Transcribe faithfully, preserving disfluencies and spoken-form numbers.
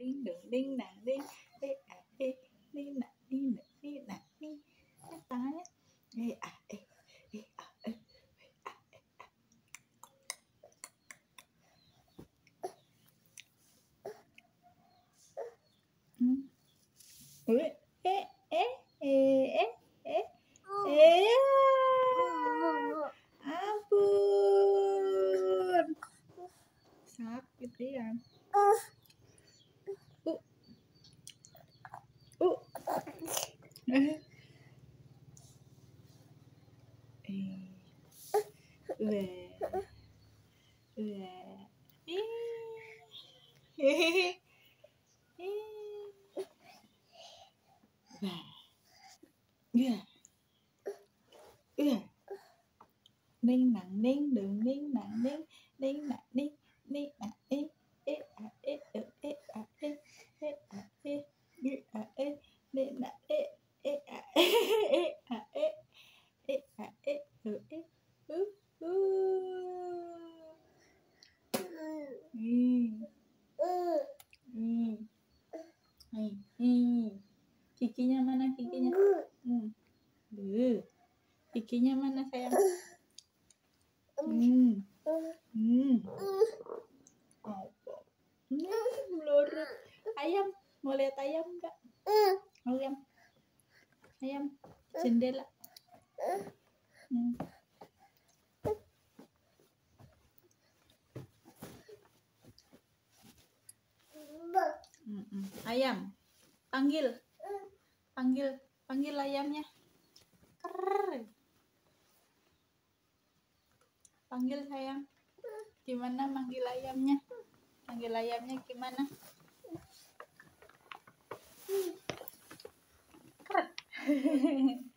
ding dong ding dang ding eh ah eh nih nak nih nak nih nak nih tangannya eh ah eh eh ah eh hmm. eh eh eh eh eh eh ampun sakit ya. Uh, uh, eh, weh, weh, hehehe, weh, yeah, yeah, ninh nặng ninh đường ninh nặng ninh ninh nặng ninh ninh nặng ninh ê à ê ê ê à ê ê à ê ê à ê ninh nặng ê ê à ê ê à ê ê à ê ê ê ư ư hmm hmm hmm giginya mana giginya hmm Duh. Giginya mana sayang hmm hmm oh hmm melorot ayam mau lihat ayam enggak ayam ayam jendela hmm. Hmm. Ayam panggil panggil panggil ayamnya Krrr. Panggil sayang gimana manggil ayamnya panggil ayamnya gimana Krrr.